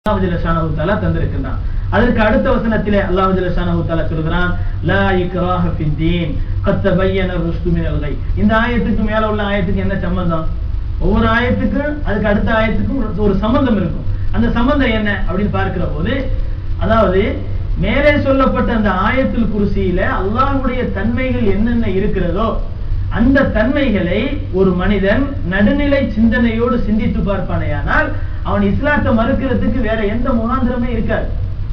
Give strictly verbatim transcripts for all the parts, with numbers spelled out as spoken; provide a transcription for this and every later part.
அல்லாஹ் ஜல்ல ஷானஹு தஆலா தந்திருக்கிறான். அதற்கு அடுத்த வசனத்திலே அல்லாஹ் ஜல்ல ஷானஹு தஆலா சொல்கிறான், லா இக்ராஹ ஃபித்தீன் கத் தபய்யன ருஷ்து மினல் கய். இந்த ஆயத்துக்கு மேல உள்ள ஆயத்துக்கு என்ன சம்பந்தம்? ஒவ்வொரு ஆயத்துக்கும் அதுக்கு அடுத்த ஆயத்துக்கும் ஒரு சம்பந்தம் இருக்கும். அந்த சம்பந்தம் என்ன அப்படின்னு பார்க்கிற போது, அதாவது மேலே சொல்லப்பட்ட அந்த ஆயத்துல் குர்சியில அல்லாஹ்வுடைய தன்மைகள் என்னென்ன இருக்கிறதோ அந்த தன்மைகளை ஒரு மனிதன் நடுநிலை சிந்தனையோடு சிந்தித்து பார்ப்பானேயானால் அவன் இஸ்லாத்தை மறுக்கிறதுக்கு வேற எந்த முகாந்திரமே இருக்காது.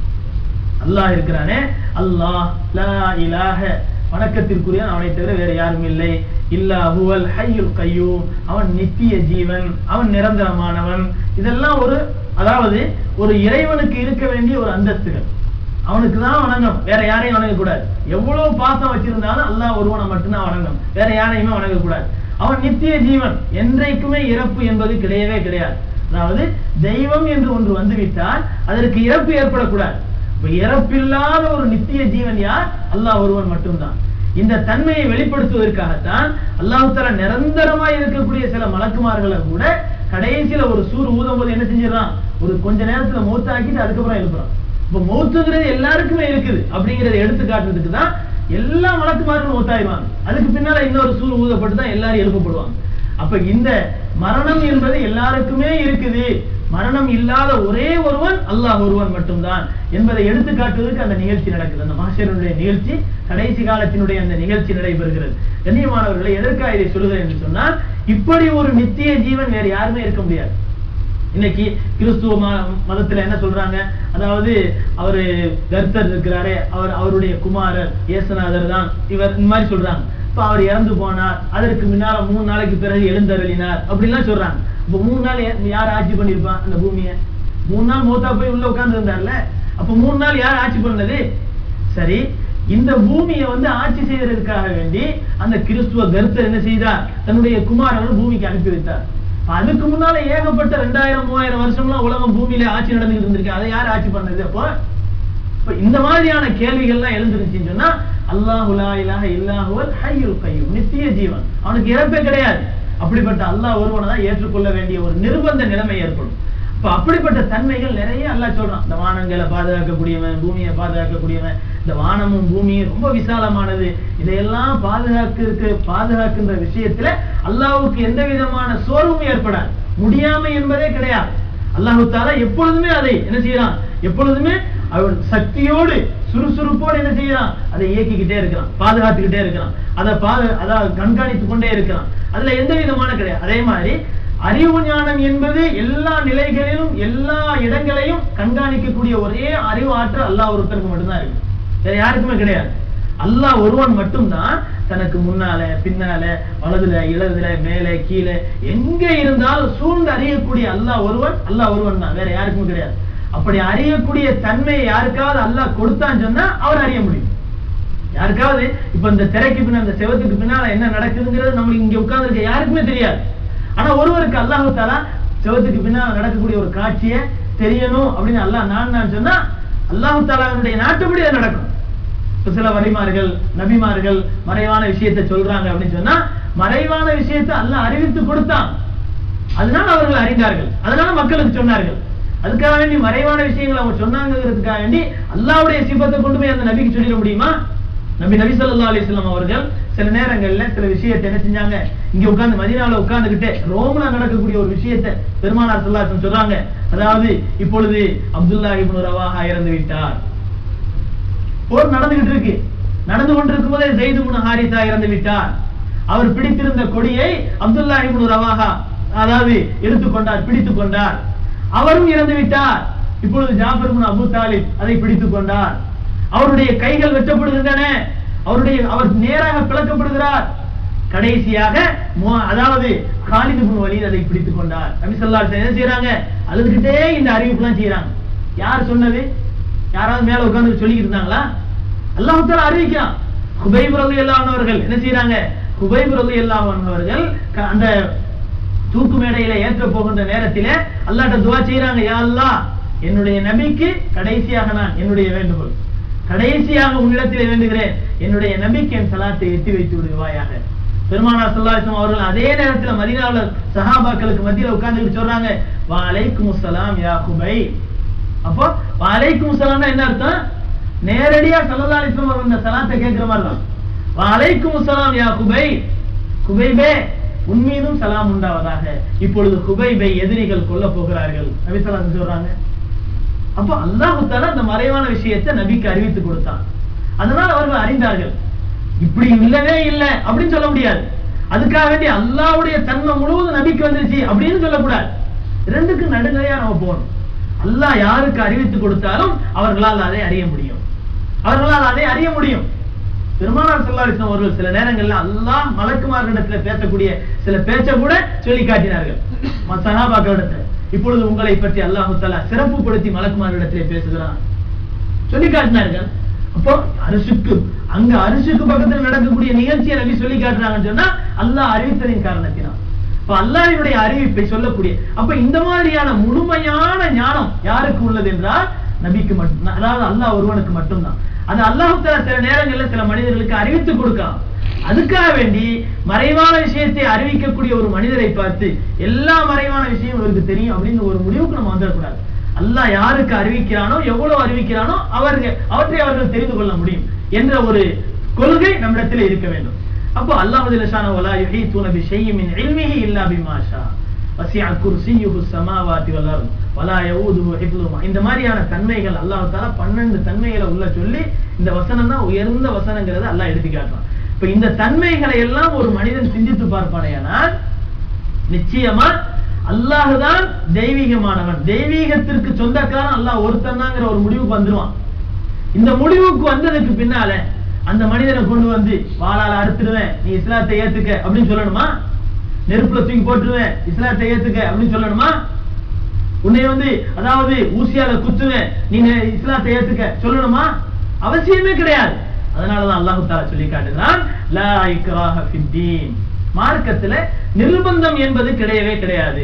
அல்லாஹ் இருக்கிறானே, அல்லாஹ் லா இலாஹ, வணக்கத்திற்குரிய அவனை தவிர வேற யாரும் இல்லை, இல்லா ஹுவல் ஹய்யுல் கய்யூம், அவன் நித்திய ஜீவன், அவன் நிரந்தரமானவன். இதெல்லாம் ஒரு, அதாவது ஒரு இறைவனுக்கு இருக்க வேண்டிய ஒரு அந்தஸ்துகள். அவனுக்கு தான் வணங்கணும், வேற யாரையும் வணங்க கூடாது. எவ்வளவு பாசம் வச்சிருந்தாலும் அல்லாஹ் ஒருவனை மட்டும்தான் வணங்கணும், வேற யாரையுமே வணங்க கூடாது. அவன் நித்திய ஜீவன், என்றைக்குமே இறப்பு என்பது கிடையவே கிடையாது. அதாவது தெய்வம் என்று ஒன்று வந்துவிட்டால் அதற்கு இறப்பு ஏற்படக்கூடாது. இறப்பில்லாத ஒரு நித்திய ஜீவன் யார்? அல்லாஹ் ஒருவன் மட்டும்தான். இந்த தன்மையை வெளிப்படுத்துவதற்காகத்தான் அல்லாஹ் தஆலா நிரந்தரமாய் இருக்கக்கூடிய சில மலக்குமார்களை கூட கடைசியில ஒரு சூர் ஊதும் போது என்ன செஞ்சிடறான், ஒரு கொஞ்ச நேரத்துல மௌத்தாக்கிட்டு அதுக்கப்புறம் எழுப்புறான். இப்ப மௌத்துங்கிறது எல்லாருக்குமே இருக்குது அப்படிங்கறத எடுத்து காட்டுறதுக்கு தான் எல்லா மலக்குமார்களும் மௌத்தாயிருவாங்க. அதுக்கு பின்னால இன்னொரு சூர் ஊதப்பட்டு தான் எல்லாரும் எழுப்பப்படுவாங்க. அப்ப இந்த மரணம் என்பது எல்லாருக்குமே இருக்குது. மரணம் இல்லாத ஒரே ஒருவன் அல்லாஹ் ஒருவன் மட்டும்தான் என்பதை எடுத்து காட்டுவதற்கு அந்த நிகழ்ச்சி நடக்குது. அந்த மஹ்ஷருடைய நிகழ்ச்சி, கடைசி காலத்தினுடைய அந்த நிகழ்ச்சி நடைபெறுகிறது. கண்ணியமானவர்களை, எதற்காக இதை சொல்லுகிறேன் என்று சொன்னால், இப்படி ஒரு நித்திய ஜீவன் வேறு யாருமே இருக்க முடியாது. இன்னைக்கு கிறிஸ்துவ மதத்துல என்ன சொல்றாங்க, அதாவது அவரு கர்த்தர் இருக்கிறாரே, அவர் அவருடைய குமாரர் இயேசுநாதர் தான் இவர், இந்த மாதிரி சொல்றாங்க. இப்ப அவர் இறந்து போனார், அதற்கு முன்னால மூணு நாளைக்கு பிறகு எழுந்தருளினார் அப்படிலாம் சொல்றாங்க. இப்ப மூணு நாள் யார் ஆட்சி பண்ணிருப்பான் அந்த பூமியை? மூணு நாள் மௌத்தா போய் உள்ள உட்கார்ந்து இருந்தார்ல, அப்ப மூணு நாள் யார் ஆட்சி பண்ணது? சரி, இந்த பூமியை வந்து ஆட்சி செய்வதற்காக வேண்டி அந்த கிறிஸ்துவ கர்த்தர் என்ன செய்தார், தன்னுடைய குமாரனை பூமிக்கு அனுப்பி வைத்தார். அதுக்கு முன்னால ஏகப்பட்ட ரெண்டாயிரம் மூவாயிரம் வருஷம்லாம் உலகம் பூமியில ஆட்சி நடந்துகிட்டு இருந்திருக்கு. அதை யார் ஆட்சி பண்ணது? அப்போ இந்த மாதிரியான கேள்விகள்லாம் எழுந்துருச்சுன்னு சொன்னா, அல்லாஹு லா இலாஹ இல்லா ஹுவல் ஹய்யுல் கய்யூம், நித்திய ஜீவன், அவனுக்கு இறப்பே கிடையாது. அப்படிப்பட்ட அல்லாஹ் ஒருவனை தான் ஏற்றுக்கொள்ள வேண்டிய ஒரு நிர்பந்த நிலைமை ஏற்படும். இப்ப அப்படிப்பட்ட தன்மைகள் நிறைய அல்லாஹ் சொல்றான். இந்த வானங்களை பாதுகாக்கக்கூடியவன், பூமியை பாதுகாக்கக்கூடியவன். இந்த வானமும் பூமியும் ரொம்ப விசாலமானது. இதையெல்லாம் பாதுகாக்க பாதுகாக்கின்ற விஷயத்துல அல்லாஹ்வுக்கு எந்த விதமான சோர்வும் ஏற்படாது, முடியாமை என்பதே கிடையாது. அல்லாஹ் தஆலா எப்பொழுதுமே அதை என்ன செய்யறான், எப்பொழுதுமே அவன் சக்தியோடு சுறுசுறுப்போடு என்ன செய்யறான், அதை இயக்கிக்கிட்டே இருக்கிறான், பாதுகாத்துக்கிட்டே இருக்கிறான், அதை பாது அதாவது கண்காணித்துக் கொண்டே இருக்கிறான். அதுல எந்த விதமான கிடையாது. அதே மாதிரி அறிவு ஞானம் என்பது எல்லா நிலைகளிலும் எல்லா இடங்களையும் கண்காணிக்கக்கூடிய ஒரே அறிவு ஆற்றல் அல்லாஹ் ஒருத்தருக்கு மட்டும்தான் இருக்கு, வேற யாருக்குமே கிடையாது. அல்லாஹ் ஒருவன் மட்டும்தான் தனக்கு முன்னால பின்னால வலதுல இடதுல மேலே கீழே எங்க இருந்தாலும் சூழ்ந்து அறியக்கூடிய அல்லாஹ் ஒருவன், அல்லாஹ் ஒருவன் தான், வேற யாருக்குமே கிடையாது. அப்படி அறியக்கூடிய தன்மையை யாருக்காவது அல்லாஹ் கொடுத்தான்னு சொன்னா அவர் அறிய முடியும். யாருக்காவது இப்ப இந்த திரைக்கு பின்ன அந்த செவத்துக்கு பின்னால என்ன நடக்குதுங்கிறது நம்மளுக்கு இங்க உட்கார்ந்து இருக்க யாருக்குமே தெரியாது. ஆனா ஒருவருக்கு அல்லாஹ் தஆலா செவத்துக்கு பின்னால் நடக்கக்கூடிய ஒரு காட்சியை தெரியணும் அப்படின்னு அல்லாஹ் நான் நான் சொன்னா அல்லாஹ் தஆலாவுடைய நாட்டுப்படி அது நடக்கும். சில வலிமார்கள் நபிமார்கள் மறைவான விஷயத்தை சொல்றாங்க அப்படின்னு சொன்னா, மறைவான விஷயத்தை அல்லாஹ் அறிவித்து கொடுத்தான், அதனால அவர்கள் அறிந்தார்கள், அதனால மக்களுக்கு சொன்னார்கள். அதுக்காக வேண்டி மறைவான விஷயங்களை அவங்க சொன்னாங்கிறதுக்காக வேண்டி அல்லாஹ்வுடைய சிபத்தை கொண்டு போய் அந்த நபிக்கு சொல்லிட முடியுமா? நபி நபி ஸல்லல்லாஹு அலைஹி வஸல்லம் அவர்கள் சில நேரங்கள்ல சில விஷயத்தை என்ன செஞ்சாங்க, இங்க உட்கார்ந்து மதீனால உட்கார்ந்துகிட்டே ரோம்ல நடக்கக்கூடிய ஒரு விஷயத்தை பெருமானார் ஸல்லல்லாஹு அலைஹி வஸல்லம் சொல்றாங்க. அதாவது இப்பொழுது அப்துல்லாஹ் இப்னு ரவாஹா இறந்து விட்டார், போர் நடந்துகிட்டு இருக்கு, நடந்து கொண்டிருக்கும் போதே ஸைத் இப்னு ஹாரிஸா இறந்து விட்டார், அவர் பிடித்திருந்த கொடியை அப்துல்லாஹ் இப்னு ரவாஹா அதாவது எடுத்துக்கொண்டார், பிடித்துக் கொண்டார், அவரும் இறந்து விட்டார். இப்பொழுது ஜாஃபர் இப்னு அபூ தாலிப் அதை பிடித்துக் கொண்டார், அவருடைய கைகள் வெட்டப்படுகின்றன, அவருடைய அவர் நேராக பிளக்கப்படுகிறார். கடைசியாக அதாவது காலித் இப்னு வலீத் அதை பிடித்துக் கொண்டார். நபி ஸல்லல்லாஹு அலைஹி வஸல்லம் என்ன செய்யறாங்க, அழுதுகிட்டே இந்த அறிவிப்புலாம் செய்யறாங்க. யார் சொன்னது? யாராவது மேல உட்கார்ந்து சொல்லிட்டு இருந்தாங்களா? அல்லாஹ் தஆலா அறிவிக்கிறான். ஹுபைப் ரலியல்லாஹு அன்ஹு அவர்கள் என்ன செய்யறாங்க, ஹுபைப் ரலியல்லாஹு அன்ஹு அவர்கள் அந்த தூக்கு மேடையில ஏற்ற போகின்ற நேரத்திலே அல்லாஹ்ட்ட துஆ செய்யறாங்க, யா அல்லாஹ், என்னுடைய நபிக்கு கடைசியாக நான் என்னுடைய வேண்டுகோள், கடைசியாக உன்னிடத்திலே வேண்டுகிறேன், என்னுடைய நபிக்கு என் ஸலாத்தை எட்டி வைத்து விடுவாயாக. பெருமானார் ஸல்லல்லாஹு அலைஹி வஸல்லம் அவர்கள் அதே நேரத்தில் மதீனாவுல சஹாபாக்களுக்கு மத்தியில உட்கார்ந்து சொல்றாங்க, வ அலைக்கும் அஸ்ஸலாம் யா ஹுபைப், அப்போ வலைக்கும் சலாம்னா என்ன அர்த்தம்? நேரடியா ஸல்லல்லாஹு அலைஹி வஸல்லம் அந்த சலாத்தை கேட்கிற மாதிரி தான். வலைக்கும் சலாம் யா குபை, குபைபே உன் மீதும் சலாம் உண்டாவதாக. இப்பொழுது குபைபை எதிரிகள் கொல்ல போகிறார்கள் நபி ஸல்லல்லாஹு அலைஹி வஸல்லம் சொல்றாங்க. அப்போ அல்லாஹ் தஆலா அந்த மறைவான விஷயத்தை நபிக்கு அறிவித்து கொடுத்தான். அதனால் அவர்கள் அறிந்தார்கள். இப்படி இல்லவே இல்லை அப்படின்னு சொல்ல முடியாது. அதுக்காக வேண்டி அல்லாஹ்வுடைய தன்மை முழுவதும் நபிக்கு வந்துருச்சு அப்படின்னு சொல்லக்கூடாது. ரெண்டுக்கு நடுநிலையா நம்ம போகணும். அல்லாஹ் யாருக்கு அறிவித்து கொடுத்தாலும் அவர்களால் அதை அறிய முடியும், அவர்களால் அதை அறிய முடியும். பெருமானார் ஸல்லல்லாஹு அலைஹி வஸல்லம் அவர்கள் சில நேரங்கள்ல அல்லாஹ் மலக்குமார்களிடத்தில் பேசக்கூடிய சில பேச்சை கூட சொல்லி காட்டினார்கள் சஹாபாக்களிடத்தில். இப்பொழுது உங்களை பற்றி அல்லாஹ் தஆலா சிறப்புப்படுத்தி மலக்குமார்களிடத்திலே பேசுகிறான் சொல்லி காட்டினார்கள். அப்போ அரிசுக்கு அங்க அரிசுக்கு பக்கத்தில் நடக்கக்கூடிய நிகழ்ச்சியை நபி சொல்லி காட்டுறாங்கன்னு சொன்னா அல்லாஹ் அறிவித்ததின் காரணத்தினால். இப்ப அல்லாஹ்வுடைய அறிவிப்பை சொல்லக்கூடிய அப்ப இந்த மாதிரியான முழுமையான ஞானம் யாருக்கு உள்ளது என்றால் நபிக்கு மட்டும், அதாவது அல்லாஹ் ஒருவனுக்கு மட்டும்தான். அது அல்லாஹ் தஆலா சில நேரங்களில் சில மனிதர்களுக்கு அறிவித்து கொடுக்கலாம். அதுக்காக வேண்டி மறைவான விஷயத்தை அறிவிக்கக்கூடிய ஒரு மனிதரை பார்த்து எல்லா மறைவான விஷயம் இவருக்கு தெரியும் அப்படின்னு ஒரு முடிவுக்கு நம்ம வந்துடக்கூடாது. அல்லாஹ் யாருக்கு அறிவிக்கிறானோ எவ்வளவு அறிவிக்கிறானோ அவர்கள் அவற்றை அவர்கள் தெரிந்து கொள்ள முடியும் என்ற ஒரு கொள்கை நம்மிடத்தில் இருக்க வேண்டும். அப்போ அல்லாஹ் ஜல்லஷானஹு வலா யுஹீதுன பிஷைஇன் மின் இல்மிஹி இல்லா பிமா ஷா வஸிஅ குர்சியுஹு ஸமாவாதி வல் அர்த் வலா யஊதுஹு ஹிஃப்துஹுமா. இந்த மாதிரியான தன்மைகள் அல்லாஹ் தஆலா பன்னிரண்டு தன்மைகளை உள்ள சொல்லி இந்த வசனம் தான் உயர்ந்த வசனங்கிறத அல்லாஹ் எடுத்து காட்டுறான். இப்ப இந்த தன்மைகளை எல்லாம் ஒரு மனிதன் சிந்தித்து பார்ப்பானேயானால் நிச்சயமா அல்லாஹ் தான் தெய்வீகமானவன், தெய்வீகத்திற்கு சொந்தக்காரன் அல்லாஹ் ஒருத்தன் தான்ங்கிற ஒரு முடிவுக்கு வந்துருவான். இந்த முடிவுக்கு வந்ததுக்கு பின்னால அந்த மனிதனை கொண்டு வந்து வாளால அறுத்துடுவேன் நீ இஸ்லாத்தை ஏத்துக்க அப்படின்னு சொல்லணுமா? நெருப்புல தூக்கி போட்டுருவேன் இஸ்லாத்தை ஏத்துக்க அப்படின்னு சொல்லணுமா? உன்னை வந்து அதாவது ஊசியால குத்துவேன் நீங்க இஸ்லாத்தை ஏத்துக்க சொல்லணுமா? அவசியமே கிடையாது. அதனாலதான் அல்லாஹ் தஆலா சொல்லி காட்டுகிறான் லா இக்ராஹ ஃபித்தீன், மார்க்கத்துல நிர்பந்தம் என்பது கிடையவே கிடையாது.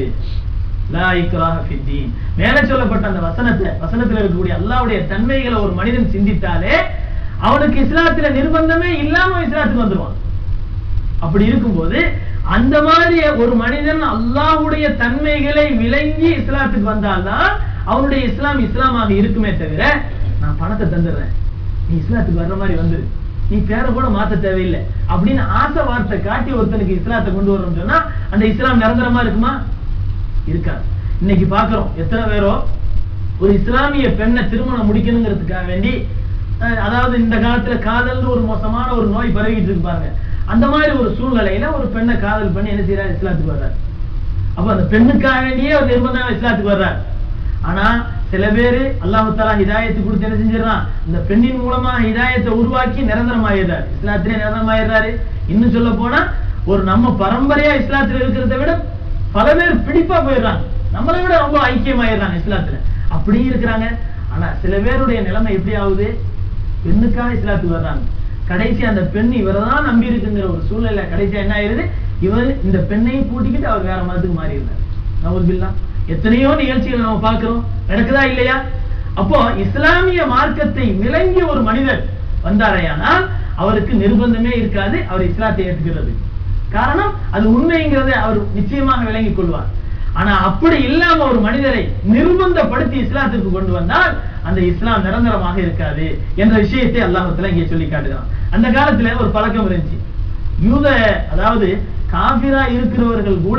லா இக்ராஹ ஃபித்தீன் மேலே சொல்லப்பட்ட அந்த வசனத்தை வசனத்தில் இருக்கக்கூடிய அல்லாஹ்வுடைய தன்மைகளை ஒரு மனிதன் சிந்தித்தாலே அவனுக்கு இஸ்லாத்துல நிர்பந்தமே இல்லாம இஸ்லாத்துக்கு வந்துருவான். அப்படி இருக்கும்போது அந்த மாதிரி ஒரு மனிதன் அல்லாஹ்வுடைய தன்மைகளை விளங்கி இஸ்லாத்துக்கு வந்தால்தான் அவனுடைய இஸ்லாம் இஸ்லாமாக இருக்குமே தவிர நான் பணத்தை தந்துடுறேன் நீ இஸ்லாத்துக்கு வர்ற மாதிரி வந்துரு நீ பேரை கூட மாத்த தேவையில்லை அப்படின்னு ஆசை வார்த்தை காட்டி ஒருத்தனுக்கு இஸ்லாத்தை கொண்டு வரணும்னு சொன்னா அந்த இஸ்லாம் நிரந்தரமா இருக்குமா? இருக்காது. இன்னைக்கு பாக்குறோம் எத்தனை பேரோ ஒரு இஸ்லாமிய பெண்ணை திருமணம் முடிக்கணுங்கிறதுக்காக வேண்டி, அதாவது இந்த காலத்துல காதல் ஒரு மோசமான ஒரு நோய் பரவிட்டு இருக்கு பாருங்க. அந்த மாதிரி ஒரு சூழ்நிலையில ஒரு பெண்ணை காதல் பண்ணி என்ன செய்யறாரு? இஸ்லாத்துக்கு வர்றாரு. அப்ப அந்த பெண்ணுக்காக வேண்டியே ஒரு நிர்பந்தம் இஸ்லாத்துக்கு வர்றாரு. ஆனா சில பேரு அல்லாஹ் தஆலா ஹிதாயத்து கொடுத்து என்ன செஞ்சிடறான்? இந்த பெண்ணின் மூலமா ஹிதாயத்தை உருவாக்கி நிரந்தரமாயிடுறாரு, இஸ்லாத்திலே நிரந்தரமாயிடுறாரு. இன்னும் சொல்ல போனா ஒரு நம்ம பரம்பரையா இஸ்லாத்துல இருக்கிறத விட பல பேர் பிடிப்பா போயிடுறாங்க, நம்மளை விட ரொம்ப ஐக்கியமாயிடுறாங்க இஸ்லாத்துல. அப்படி இருக்கிறாங்க. ஆனா சில பேருடைய நிலைமை எப்படி ஆகுது? பெண்ணுக்காக இஸ்லாத்துக்கு வர்றாங்க, கடைசி அந்த பெண் இவரதான் நம்பி இருக்குங்கிற ஒரு சூழ்நிலை கடைசியா என்ன ஆயிருது? இவர் இந்த பெண்ணையும் கூட்டிக்கிட்டு அவர் வேற மதத்துக்கு மாறி இருந்தார். நவுதுபில்லா. எத்தனையோ நிகழ்ச்சிகள் நம்ம பார்க்கிறோம், நடக்குதா இல்லையா? அப்போ இஸ்லாமிய மார்க்கத்தை விளங்கிய ஒரு மனிதர் வந்தாரையானால் அவருக்கு நிர்பந்தமே இருக்காது அவர் இஸ்லாத்தை ஏற்றுக்கிறது. காரணம் அது உண்மைங்கிறத அவர் நிச்சயமாக விளங்கிக் கொள்வார். ஆனா அப்படி இல்லாம ஒரு மனிதரை நிர்பந்தப்படுத்தி இஸ்லாத்திற்கு கொண்டு வந்தால் அந்த இஸ்லாம் நிரந்தரமாக இருக்காது என்ற விஷயத்தை அல்லாஹ் தஆலா இங்கே சொல்லி காட்டுகிறான். அந்த காலத்துல ஒரு பழக்கம் இருந்துச்சு. யூத அதாவது காபிரா இருக்கிறவர்கள் கூட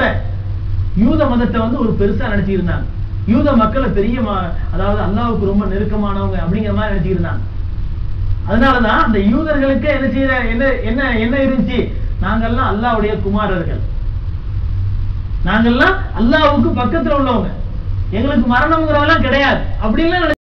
யூத மதத்தை வந்து ஒரு பெருசா நினைச்சிட்டு இருந்தாங்க. யூத மக்களை பெரிய அதாவது அல்லாஹ்வுக்கு ரொம்ப நெருக்கமானவங்க அப்படிங்கிற மாதிரி நினைச்சிட்டு இருந்தாங்க. அதனாலதான் அந்த யூதர்களுக்கு என்ன செய்யற என்ன என்ன என்ன இருந்துச்சு? நாங்கெல்லாம் அல்லாஹ்வுடைய குமாரர்கள், நாங்கெல்லாம் அல்லாஹ்வுக்கு பக்கத்துல உள்ளவங்க, எங்களுக்கு மரணம்ங்கிறதெல்லாம் கிடையாது அப்படின்லாம்